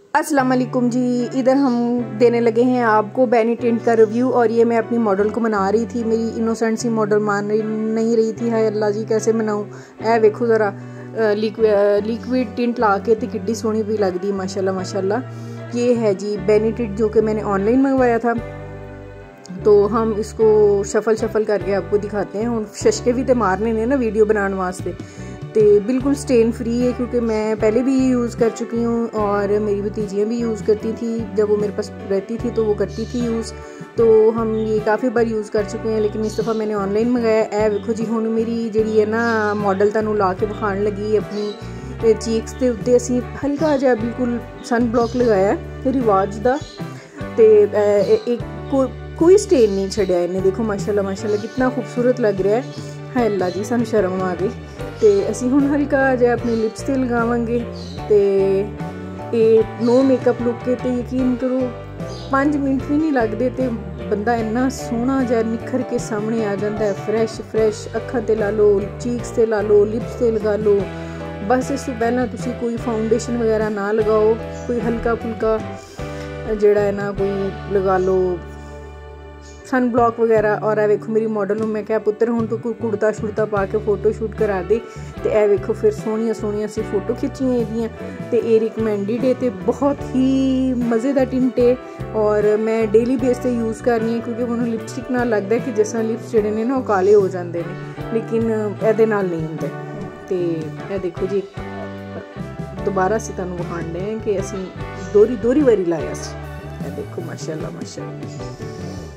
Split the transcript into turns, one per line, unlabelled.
अस्सलाम वालेकुम जी। इधर हम देने लगे हैं आपको बेनी टिंट का रिव्यू। और ये मैं अपनी मॉडल को मना रही थी, मेरी इनोसेंट सी मॉडल मान नहीं रही थी। हाय अल्लाह जी कैसे मनाऊँ। ऐ वेखो ज़रा लिक्विड टिंट ला के तो किड्डी सोहनी भी लगती माशाल्लाह माशाल्लाह। ये है जी बेनी टिंट जो कि मैंने ऑनलाइन मंगवाया था। तो हम इसको शफल करके आपको दिखाते हैं। हम शशके भी तो मारने ने ना वीडियो बनाने वास्ते। तो बिल्कुल स्टेन फ्री है क्योंकि मैं पहले भी यूज़ कर चुकी हूँ और मेरी भतीजियाँ भी यूज़ करती थी। जब वो मेरे पास रहती थी तो वो करती थी यूज़। तो हम ये काफ़ी बार यूज़ कर चुके हैं, लेकिन इस दफ़ा मैंने ऑनलाइन मंगाया। ए वेखो जी हुण मेरी जी है ना मॉडल तुहानूं ला के विखाण लगी अपनी चीक्स के उत्ते असीं हल्का जिहा बिल्कुल सन ब्लॉक लगाया रिवाज का। तो एक कोई स्टेन नहीं छड़िया इन्हें। देखो माशाल्लाह माशाल्लाह कितना खूबसूरत लग रहा है। हाय अल्लाह जी सानूं शर्म आ गई। तो असी हुण हल्का जिहा अपनी लिप्स ते लगावांगे। तो ये नो मेकअप लुक के तो यकीन करो 5 मिनट भी नहीं लगते तो बंदा इन्ना सोहना जिहा निखर के सामने आ जाता है। फ्रैश अखां ते ला लो, चीक्स ते ला लो, लिप्स ते लगा लो। बस इस तो पहला तुसी कोई फाउंडेशन वगैरह ना लगाओ, कोई हल्का फुल्का जिहड़ा है ना कोई लगा लो सन ब्लॉक वगैरह। और ए वेखो मेरी मॉडल मैं क्या पुत्र हुण तो कोई कुर्ता शुरता पा के फोटो शूट करा दे। तो ए वेखो फिर सोहनियां सी फोटो खिंचियां एदियां। तो ये रिकमेंडेड है, तो बहुत ही मज़े का टिंट है और मैं डेली बेस से यूज़ कर रही हूँ क्योंकि मैंने लिपस्टिक नाल लगता है कि जिस तरह लिप्स जिहड़े ने ना वो काले हो जाते हैं, लेकिन एहदे नाल नहीं होंदे। तो ये देखो जी दोबारा से तुहानूं विखाण दे कि असीं दोहरी वारी लाया सी। देखो माशाल्लाह माशाल्लाह।